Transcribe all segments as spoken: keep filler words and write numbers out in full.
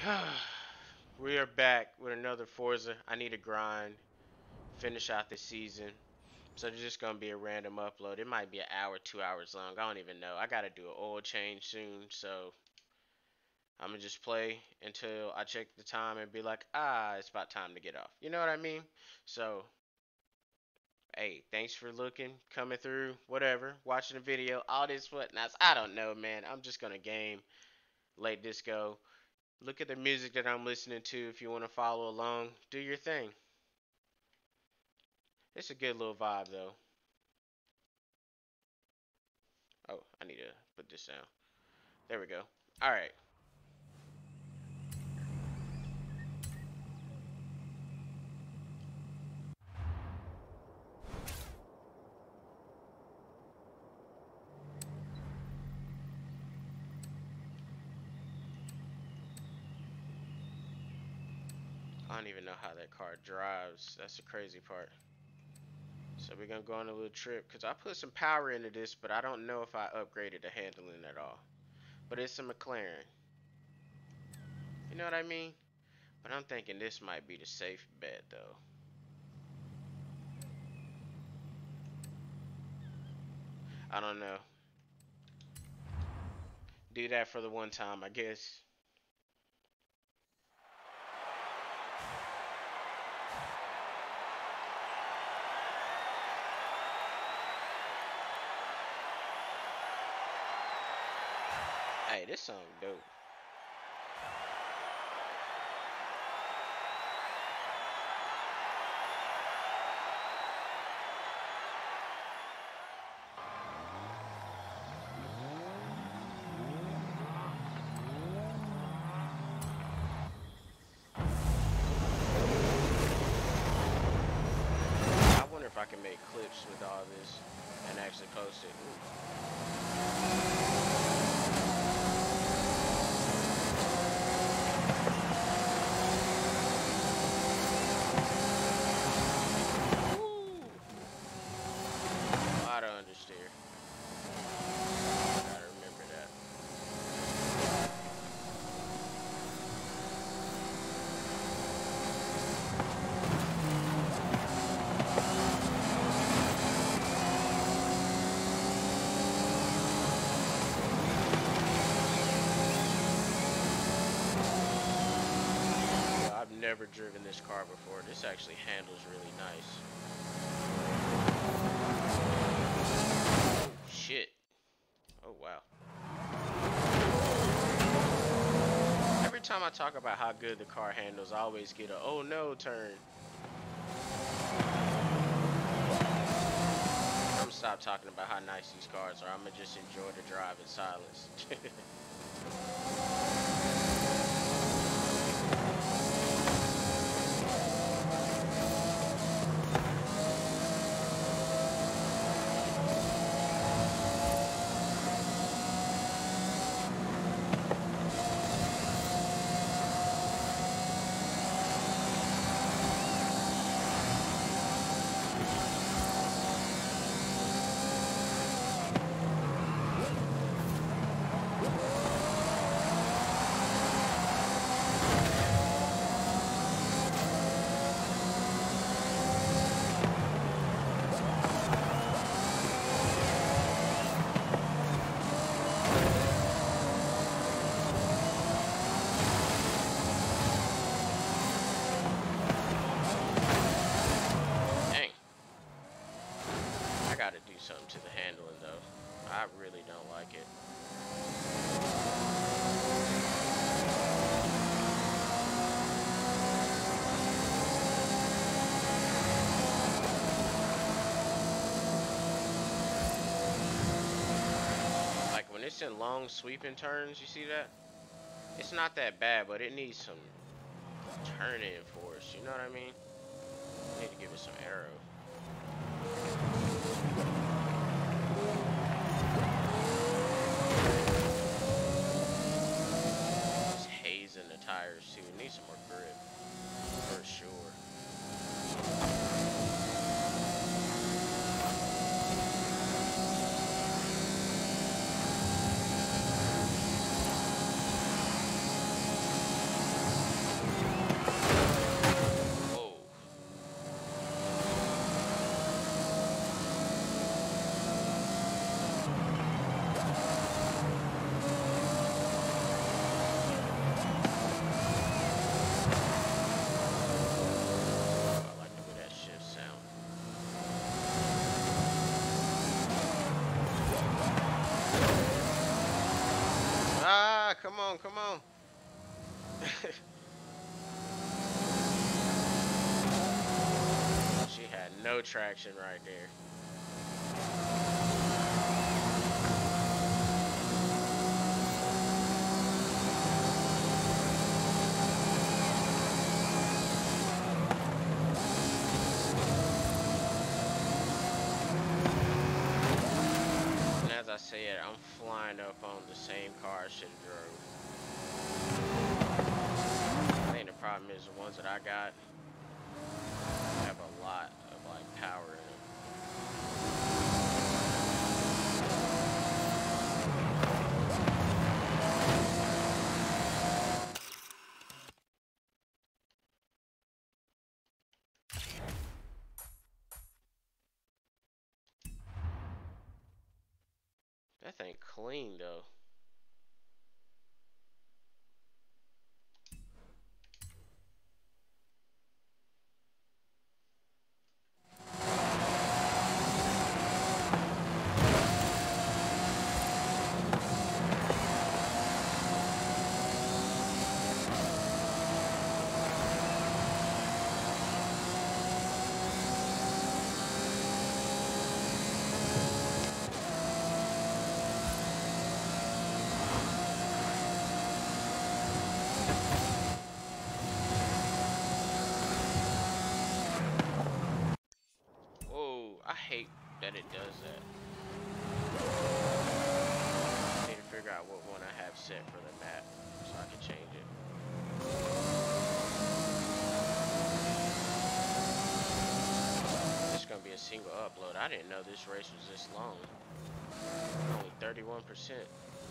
We are back with another Forza. I need to grind, finish out this season. So it's just gonna be a random upload. It might be an hour, two hours long. I don't even know. I gotta do an oil change soon, so I'm gonna just play until I check the time and be like, ah, it's about time to get off. You know what I mean? So, hey, thanks for looking, coming through, whatever, watching the video, all this whatnots. I don't know, man. I'm just gonna game, let this go. Look at the music that I'm listening to if you want to follow along. Do your thing. It's a good little vibe though. Oh, I need to put this down. There we go. All right. I don't even know how that car drives. That's the crazy part. So we're gonna go on a little trip because I put some power into this, but I don't know if I upgraded the handling at all. But it's a McLaren. You know what I mean? But I'm thinking this might be the safe bet though. I don't know. Do that for the one time, I guess. Hey, this song dope. I wonder if I can make clips with all this and actually post it. Ooh. Ooh. A lot of understeer. Gotta remember that. I've never driven this car before. This actually handles really nice. Oh, shit. Oh, wow. Every time I talk about how good the car handles, I always get a oh no turn. I'm gonna stop talking about how nice these cars are. I'm gonna just enjoy the drive in silence. Dang. I gotta do something to the handling though. I really don't like it. Like when it's in long sweeping turns, you see that? It's not that bad, but it needs some turning force. You know what I mean? I need to give it some arrow. It's hazing the tires too. It needs some more grip, for sure. no traction right there. And as I said, I'm flying up on the same car I should have drove. I think the problem is the ones that I got have a lot of like power in them. That thing clean though. Whoa, I hate that it does that. I need to figure out what one I have set for the map so I can change it. It's gonna be a single upload. I didn't know this race was this long. Only thirty-one percent.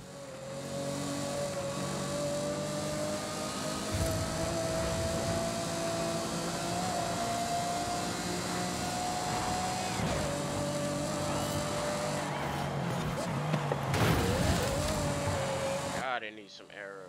God, I need some arrow.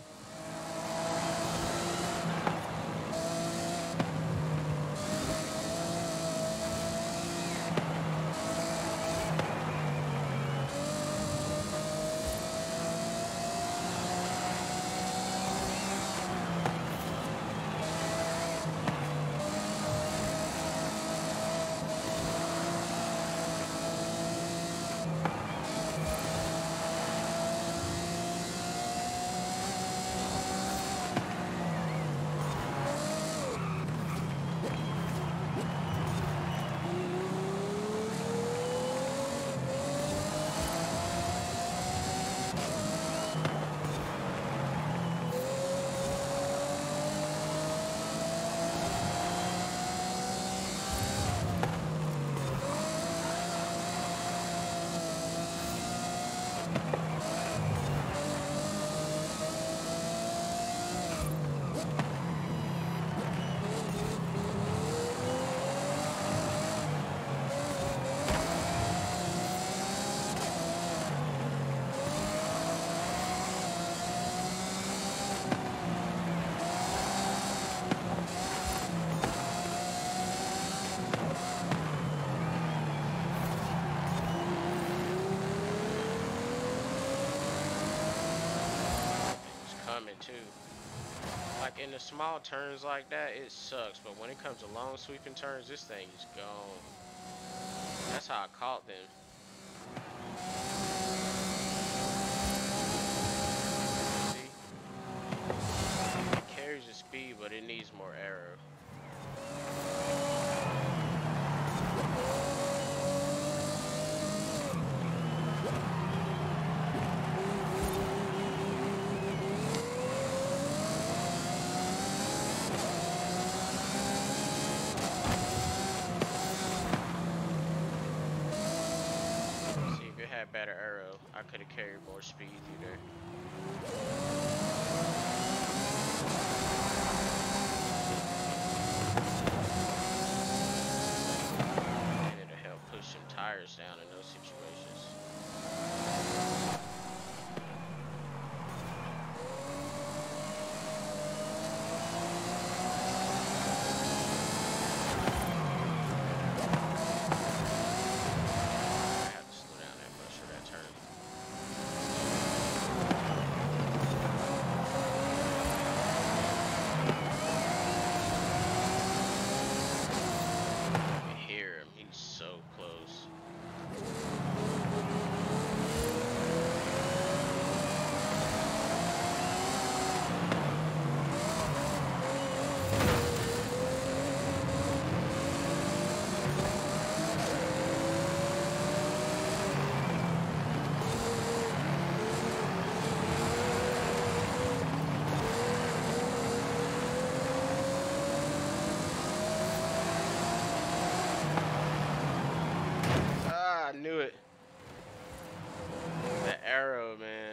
Too. Like in the small turns like that, it sucks, but when it comes to long sweeping turns, this thing is gone. That's how I caught them. See? It carries the speed, but it needs more arrow. Better arrow, I could have carried more speed through there. And it'll help push some tires down in those situations. knew it. The arrow, man.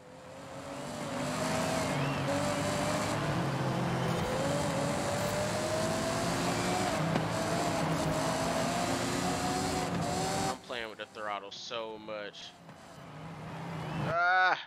I'm playing with the throttle so much. Ah!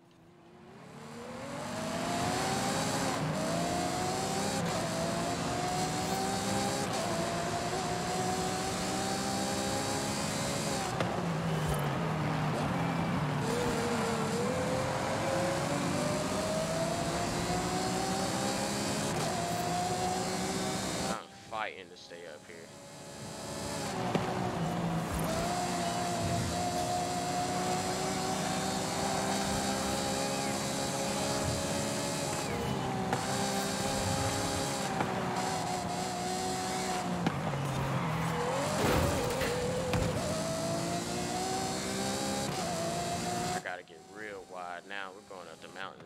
Fighting to stay up here. I gotta get real wide now. We're going up the mountain.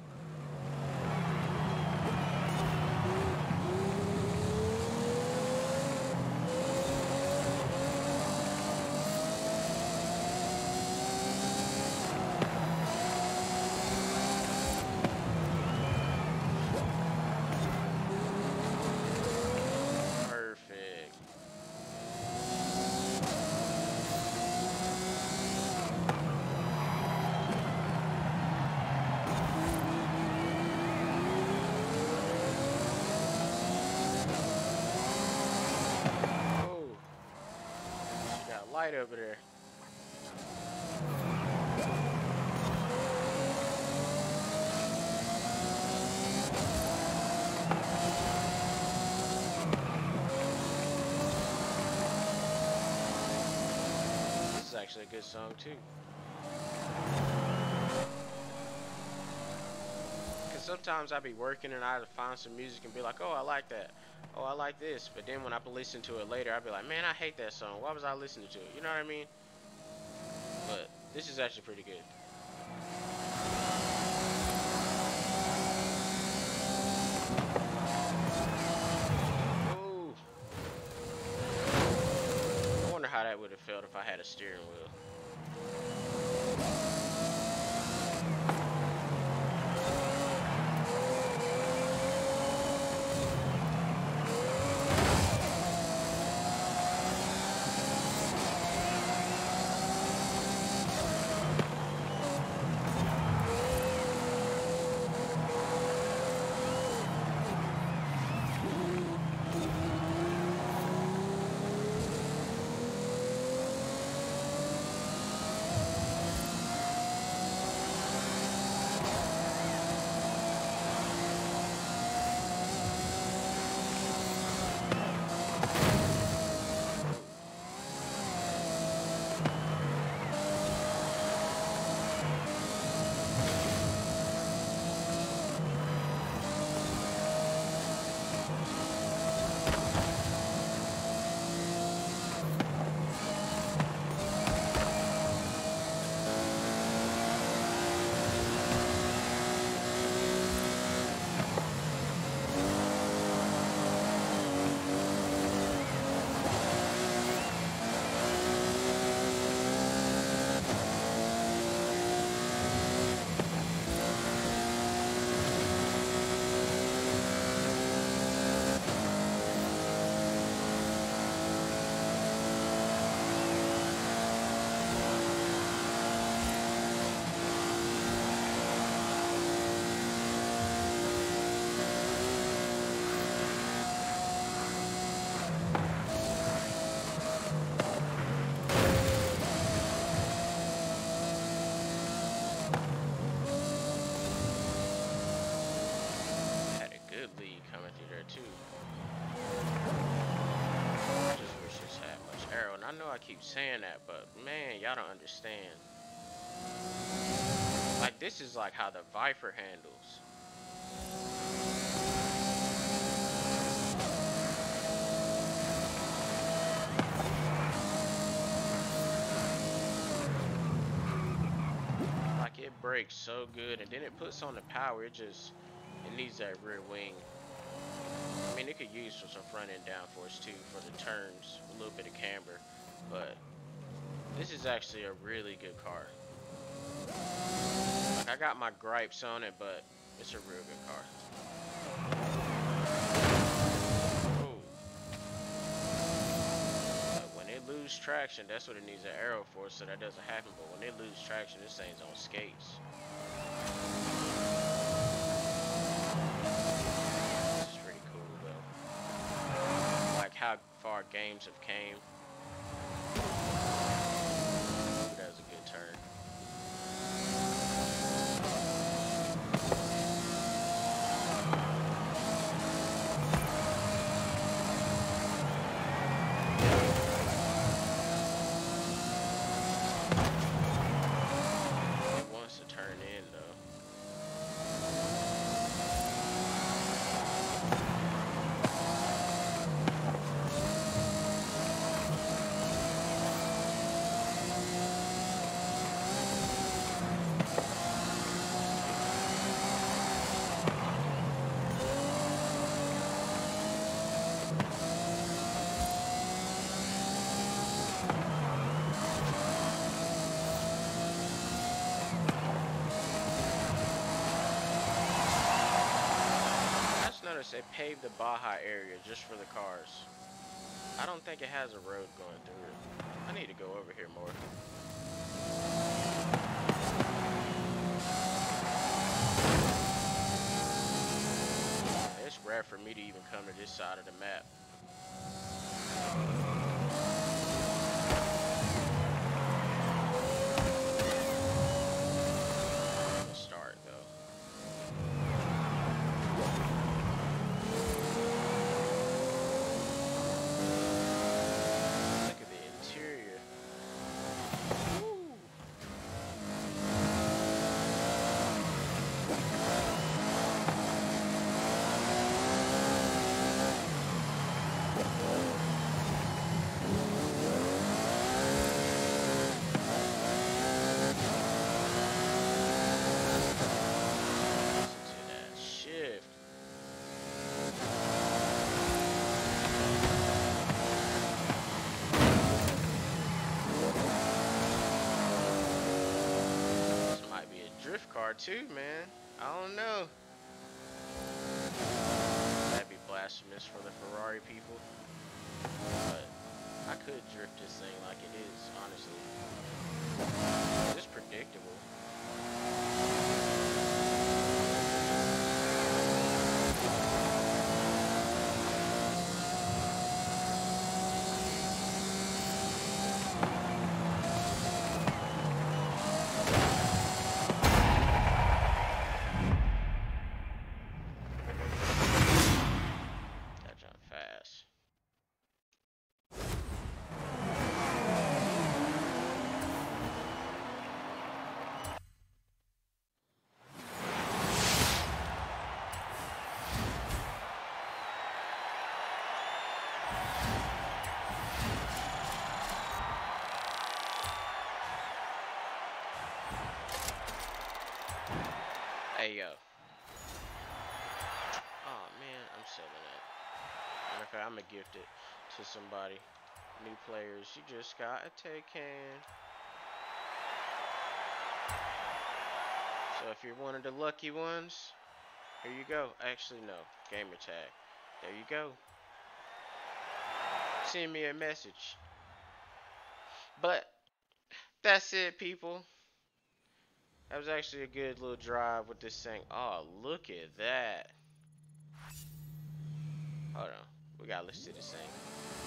Light over there. This is actually a good song too. Cause sometimes I be working and I find some music and be like, oh, I like that. Oh, I like this, but then when I listen to it later, I'll be like, man, I hate that song. Why was I listening to it? You know what I mean? But this is actually pretty good. Ooh. I wonder how that would have felt if I had a steering wheel. I know I keep saying that, but man, y'all don't understand. Like, this is like how the Viper handles. Like, it brakes so good, and then it puts on the power. It just, it needs that rear wing. I mean, it could use for some front end downforce too for the turns, a little bit of camber, but This is actually a really good car. Like, I got my gripes on it, but it's a real good car. Ooh. Like, when it lose traction, that's what it needs an aero for, so that doesn't happen. But when it lose traction, this thing's on skates. This is pretty cool, though. Like how far games have came. That was a good turn. It wants to turn in, though. They paved the Baja area just for the cars. I don't think it has a road going through it. I need to go over here more. It's rare for me to even come to this side of the map. Too, man. I don't know. That'd be blasphemous for the Ferrari people. But I could drift this thing like it is, honestly. It's predictable. Hey, yo. Oh, man, I'm selling that. Matter of fact, I'm gonna gift it to somebody. New players, you just gotta take hand. So if you're one of the lucky ones, here you go. Actually, no. Gamer tag. There you go. Send me a message. But that's it, people. That was actually a good little drive with this thing. Oh, look at that. Hold on. We gotta listen to this thing.